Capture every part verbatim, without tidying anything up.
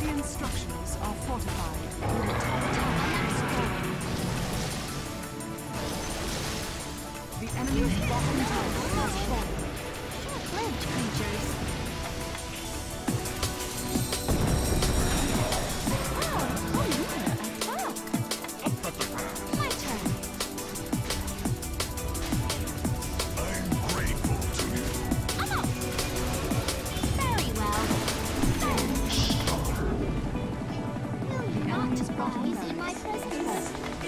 Radiant structures are fortified. Your top tower has fallen. The enemy's bottom tower has fallen. Short-lived creatures. Wow, oh yeah, attack. My turn. I'm grateful to you. I'm up. Very well. Will you not rise in my presence?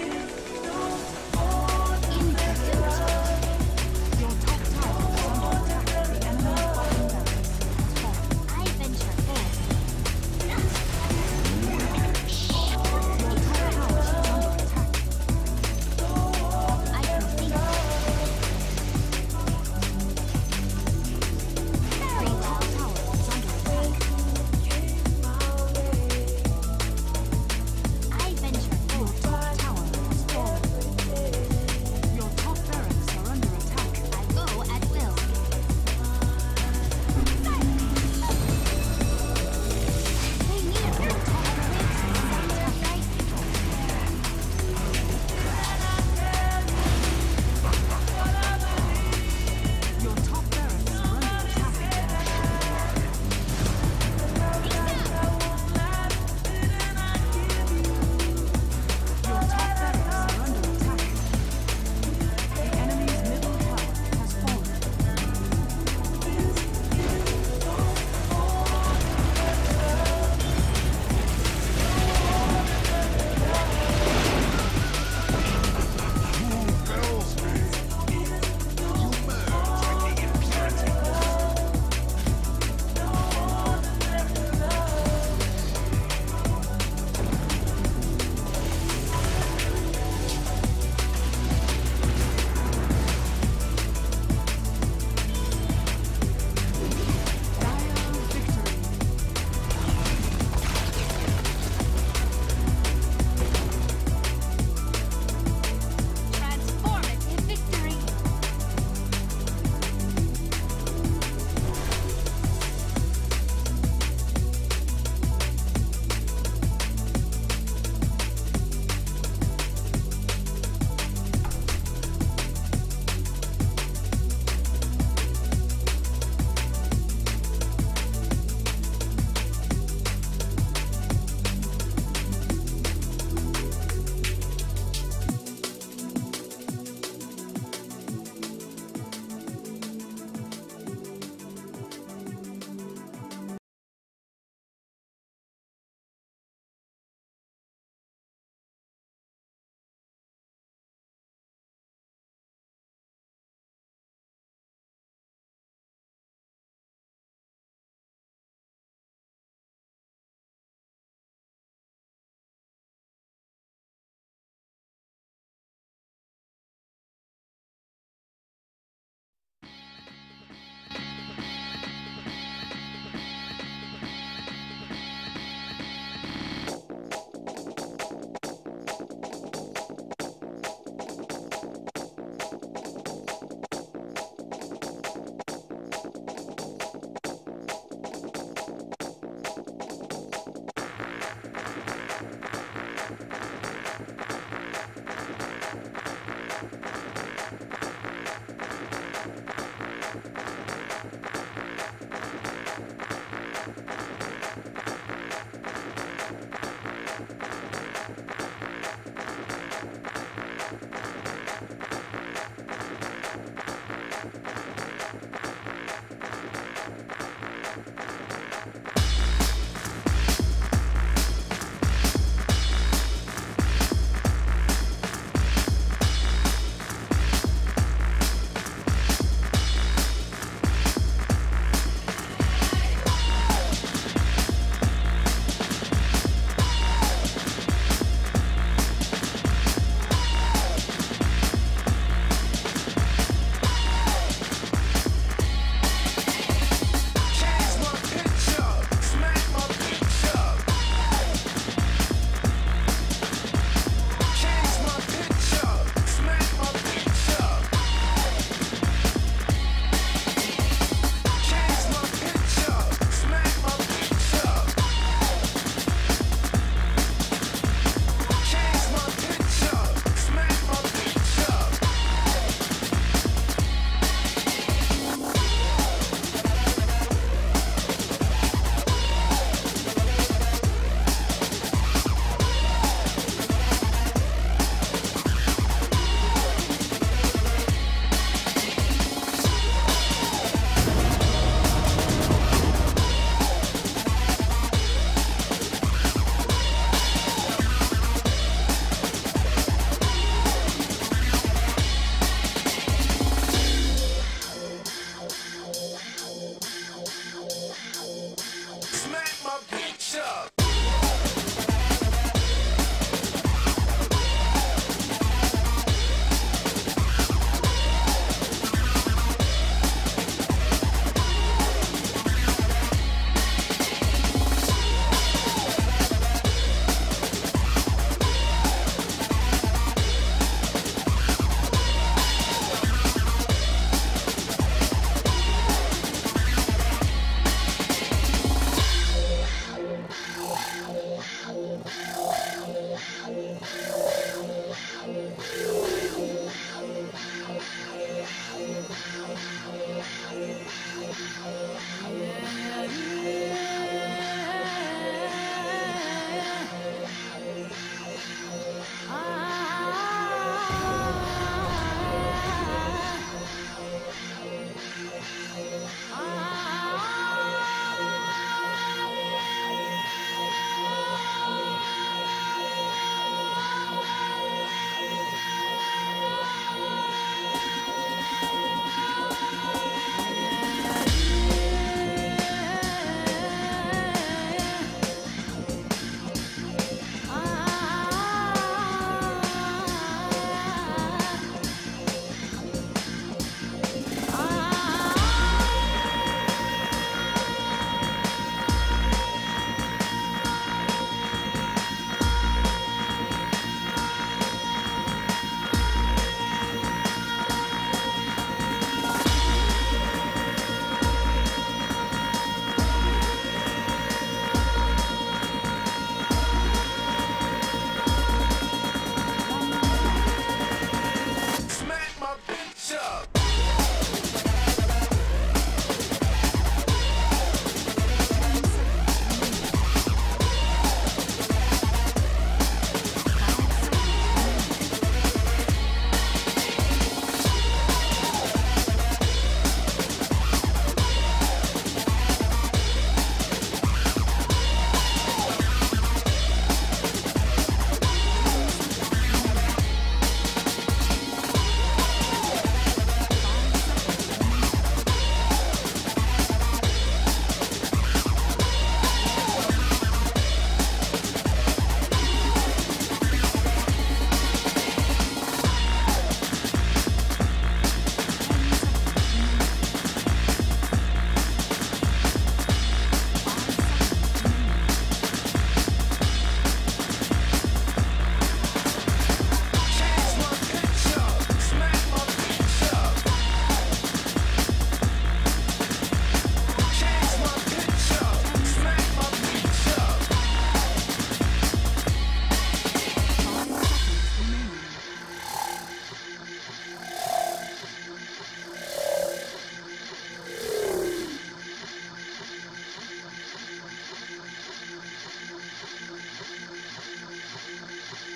In pursuit. Your top tower is under attack. The enemy's bottom barracks has fallen. I venture forth. Your top tower is under attack. I proceed. Very Your well. top tower is under attack. I venture Your forth. top tower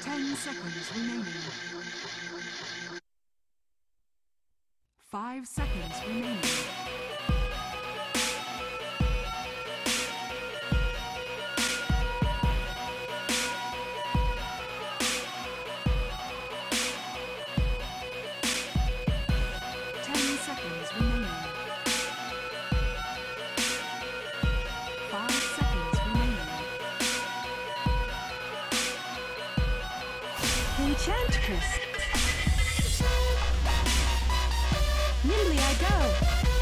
Ten seconds remaining. Five seconds remaining. Ten seconds remaining. Five seconds remaining. Enchantress. Nimbly I go.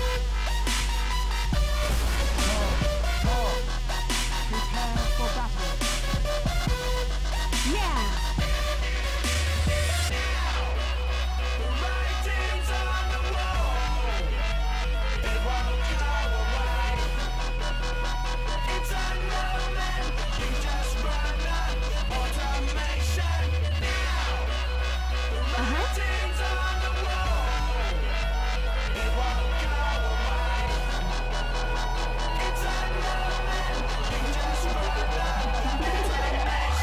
Prepare for battle. Yeah. The writing's on the wall. It won't go away. It's unknown. You just run on automation now. The writing's on the wall. It won't go away. It's unknown. You just run on automation.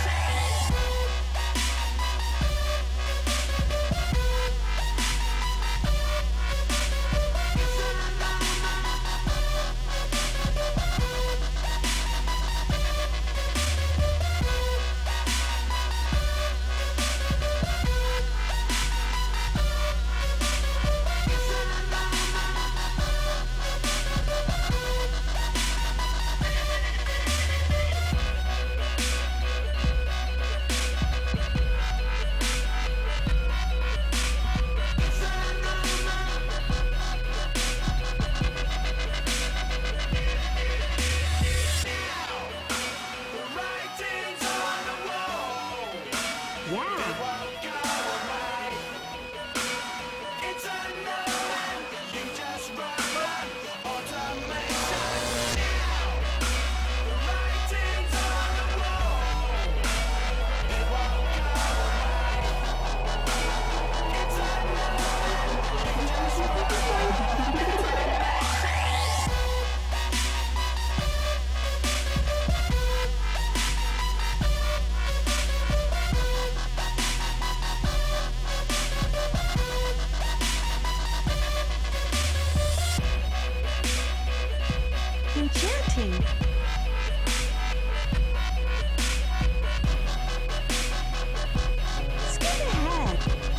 The writing's on the wall. Yeah. Won't go away. It's unknown. You just run on automation now. The writing's on the wall. It won't go away. It's unknown. You just run on automation. Enchanting. Skip ahead.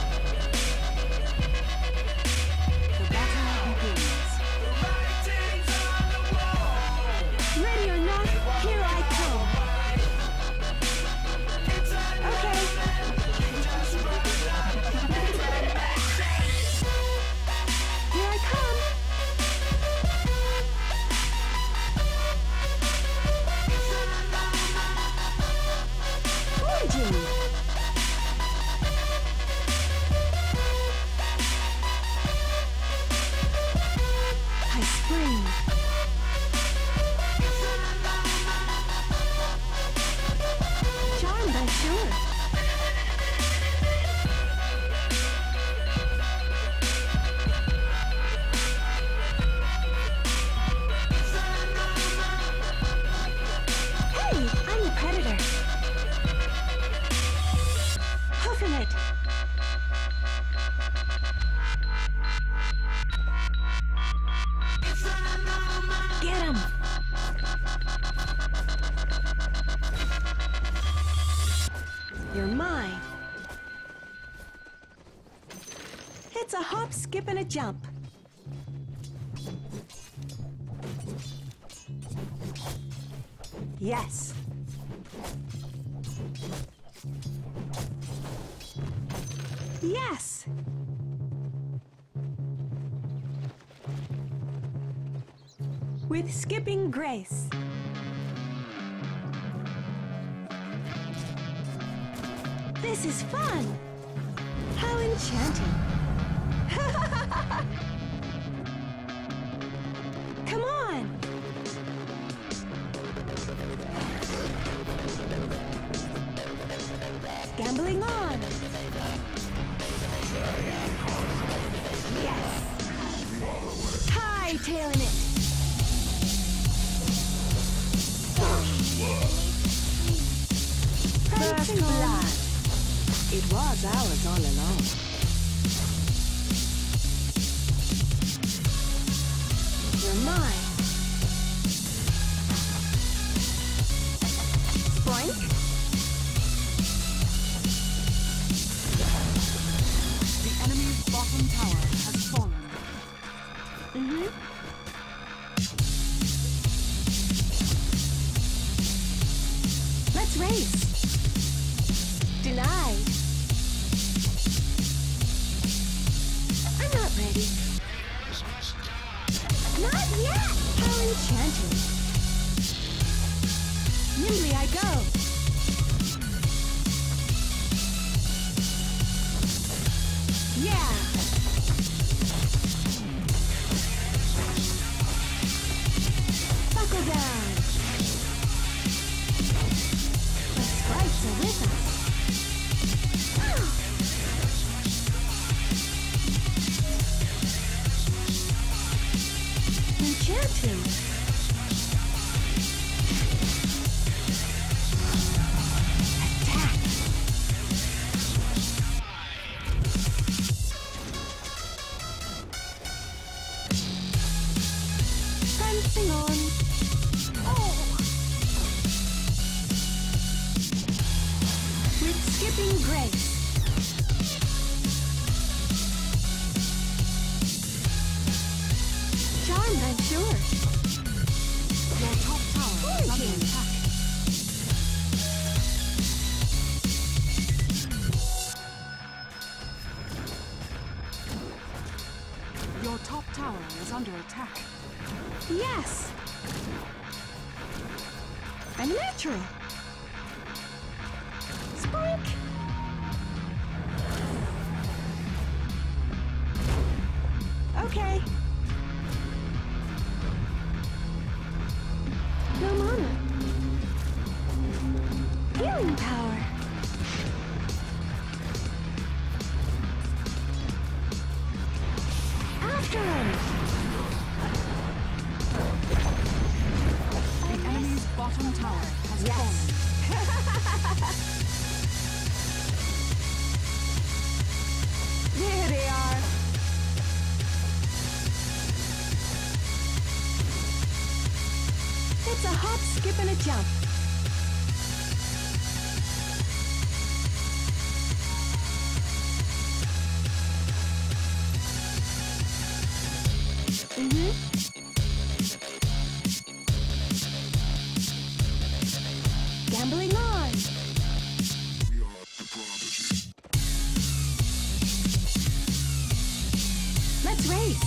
The battle begins. The writing's on the wall. Ready or not, here I come. It's Okay. you just run on automation. Here I come. Forging. I spring. Charmed, I'm sure. Hey, I'm the predator. Hoofing it. Get him. You're mine. It's a hop, skip, and a jump. Yes. Yes. With skipping grace. This is fun. How enchanting. Come on. Gambling on. Yes. Hightailing it. First blood. It was ours all along. You're mine. Boink. The enemy's bottom tower has fallen. Mm-hmm. Let's race. Denied. I'm not ready. Not yet! How enchanting. Nimbly I go. Yeah! Buckle down. The sprites are with us. Enchanting. Attack. Prancing on. Oh. With skipping grace. Charmed, I'm sure. Your top tower is under Origin. attack. Your top tower is under attack. Yes. I'm natural. Spoink. Okay. No mana. Healing power. After him. The enemy's bottom tower has Yes. fallen. There they are. It's a hop, skip, and a jump. Mm-hmm. Gambling on. Let's race.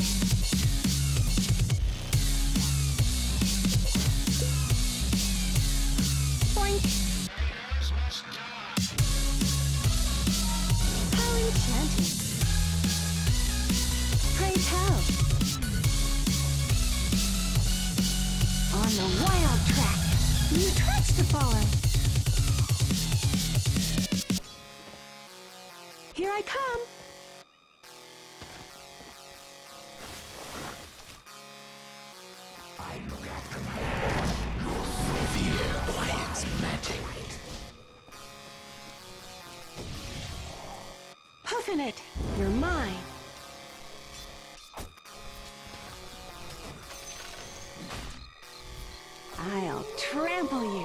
Boink. How enchanting. Pray tell. On the wild track. New tracks to follow. Here I come. Puffin it. You're mine. I'll trample you.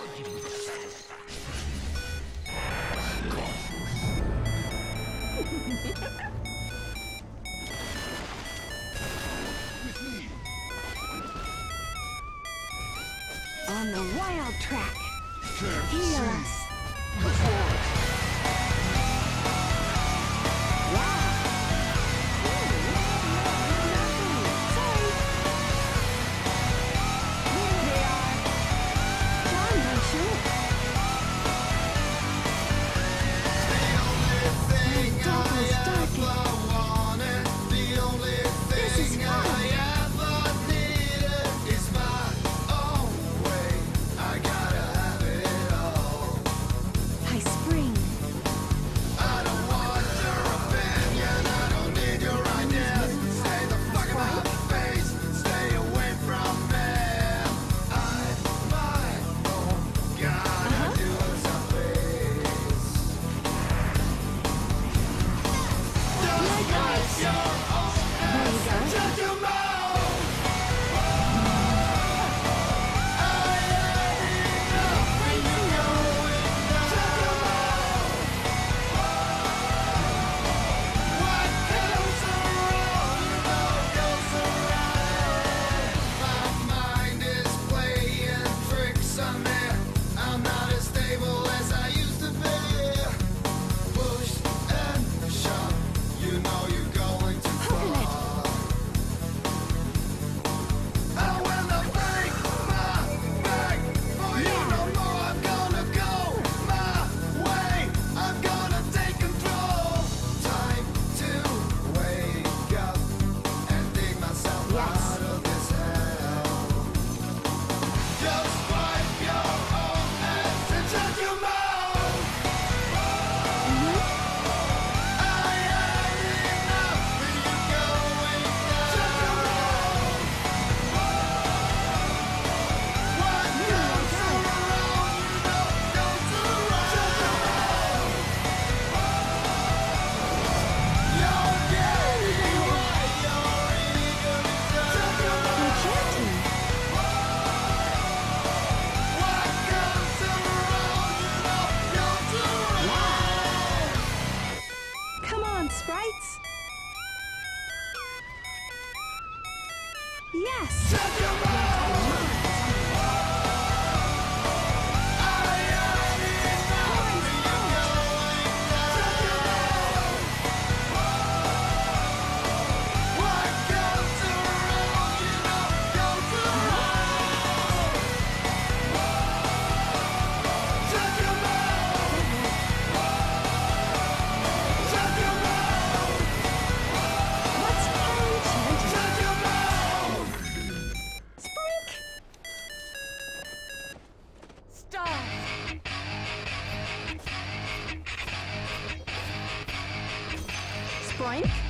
On the wild track. Heal us. Sorry. Here they are. Come on, sprites. Yes. What's Harry chanting? Sprink! Stop! Sprink?